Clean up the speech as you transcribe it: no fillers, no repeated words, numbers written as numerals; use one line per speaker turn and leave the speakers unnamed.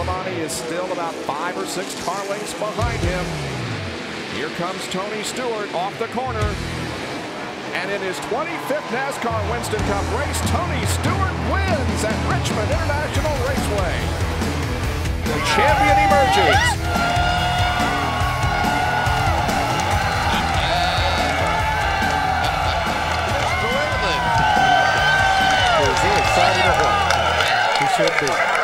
Labonte is still about 5 or 6 car lengths behind him. Here comes Tony Stewart off the corner. And in his 25th NASCAR Winston Cup race, Tony Stewart wins at Richmond International Raceway. The champion emerges.
Is he excited or what? He should be.